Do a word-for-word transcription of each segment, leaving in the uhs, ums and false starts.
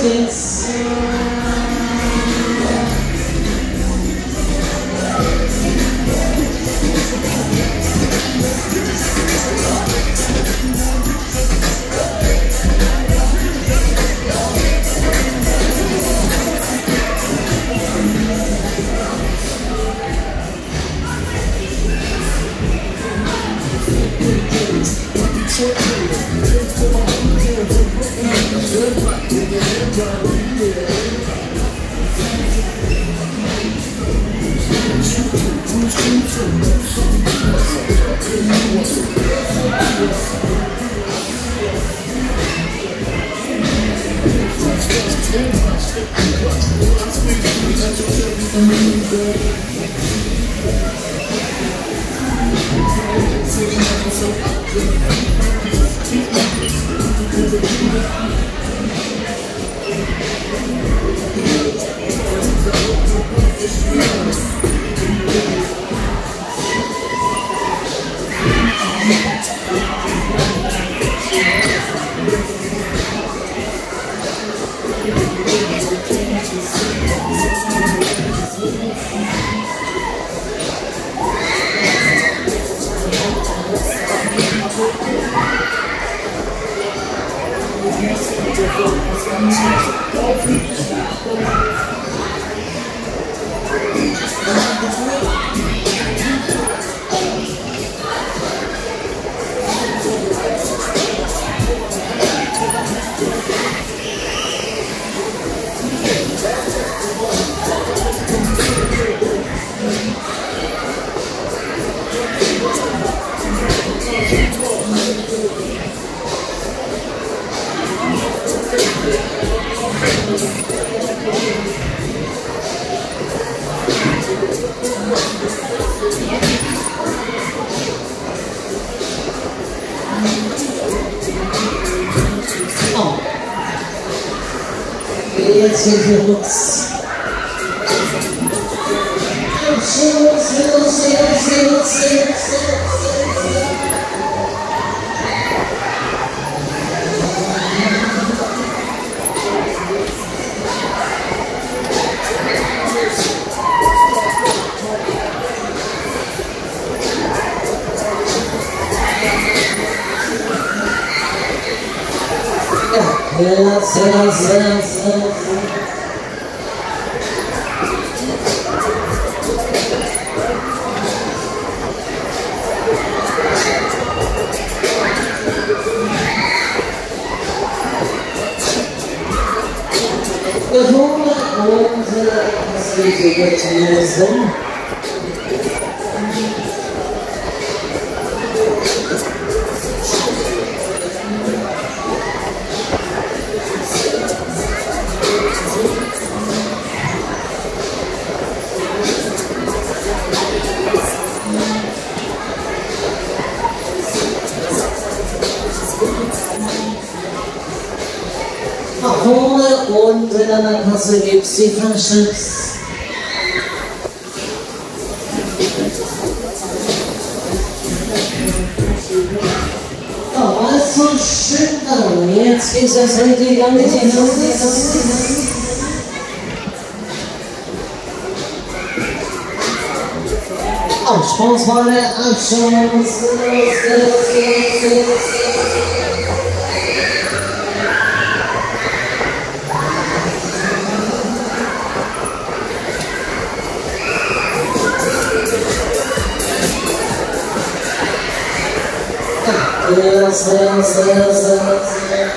geht's. Jetzt sind wir uns. Ja, sehr, sehr, sehr. Bevor wir das Video lösen, nach vorne und in einer Kasse gibt es die Flasche. Oh, was so schön da. Jetzt geht es richtig an die Ausspruchsvolle Abschluss. Yes, yes, yes, yes.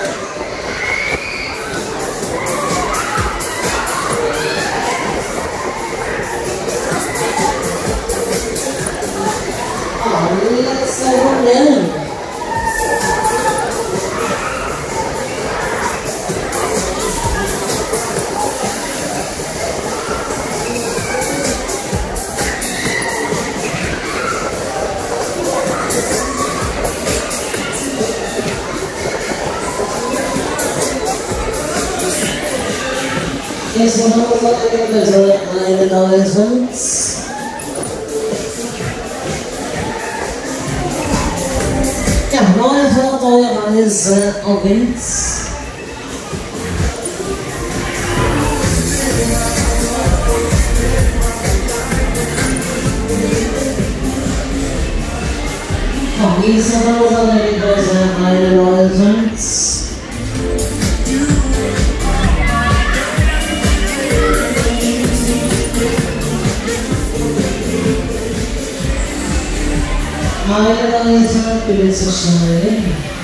Oh, let's go in. Jetzt noch bitte eine neue Tanz. Ja, neue Fahrt, neue Reise auf ins. Isabella Lady Boys and Ida Royaltons. Ida Royaltons, bitte zu schnell.